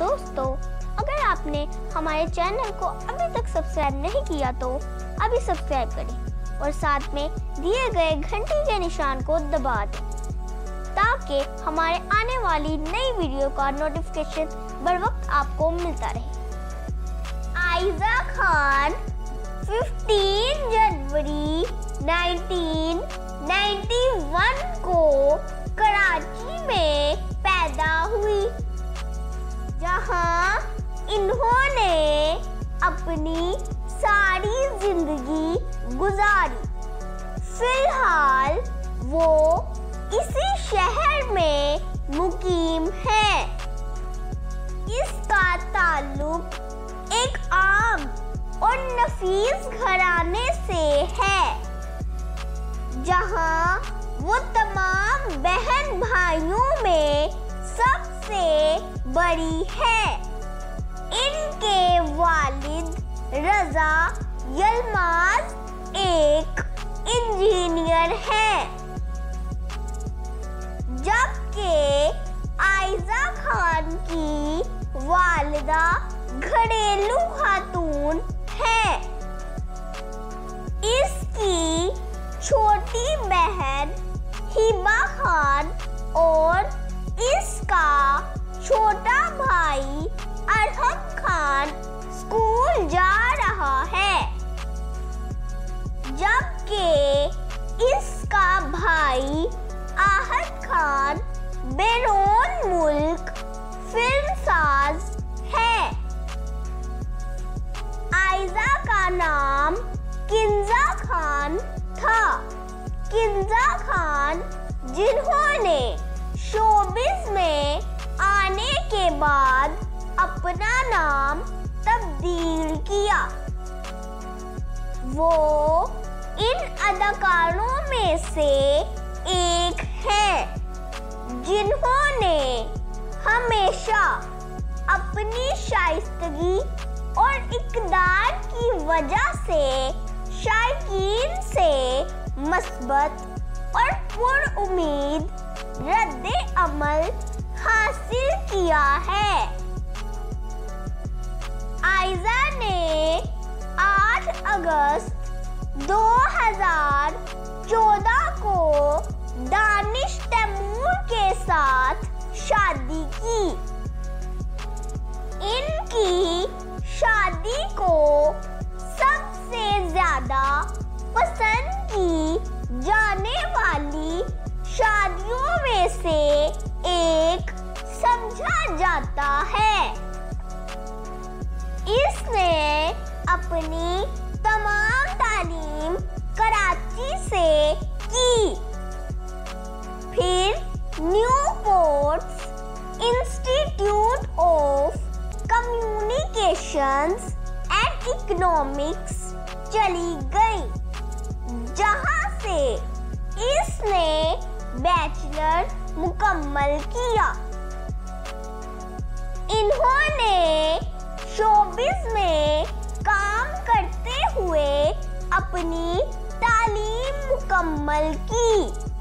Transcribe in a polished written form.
दोस्तों, अगर आपने हमारे चैनल को अभी तक सब्सक्राइब नहीं किया तो अभी सब्सक्राइब करें और साथ में दिए गए घंटी के निशान को दबा दें ताकि हमारे आने वाली नई वीडियो का नोटिफिकेशन बर वक्त आपको मिलता रहे। आयजा खान 15 जनवरी 1991 को कराची में पैदा हुई, जहां इन्होंने अपनी सारी जिंदगी गुजारी। फिलहाल वो इसी शहर में मुकीम है। इसका ताल्लुक एक आम और नफीस घराने से है, जहां वो तमाम बहन भाइयों में सबसे बड़ी है। इनके वालिद रजा यलमाज एक इंजीनियर हैं, जबकि आयजा खान की वालिदा घरेलू खातून है। इसकी छोटी बहन हिबा खान और इसका छोटा भाई अरहम खान स्कूल जा रहा है, जबकि इसका भाई आहत खान बैरून मुल्क फिल्मसाज है। आयजा का नाम किंजा खान था। किंजा खान जिन्होंने शोबिस में आने के बाद अपना नाम तब्दील किया, वो इन अदाकारों में से एक है जिन्होंने हमेशा अपनी शाइस्तगी और इक़दार की वजह से शायकीन से मस्बत और पुरउम्मीद रद्दे अमल हासिल किया है। आयजा ने 8 अगस्त 2014 को दानिश तैमूर के साथ शादी की। इनकी शादी को सबसे ज्यादा पसंद की जाने वाली शादियों में से एक समझा जाता है। इसने अपनी तमाम तालीम कराची से की, फिर Newports institute of communications and economics चली गई, जहां से इसने बैचलर मुकम्मल किया। इन्होंने शोबिस में काम करते हुए अपनी तालीम मुकम्मल की।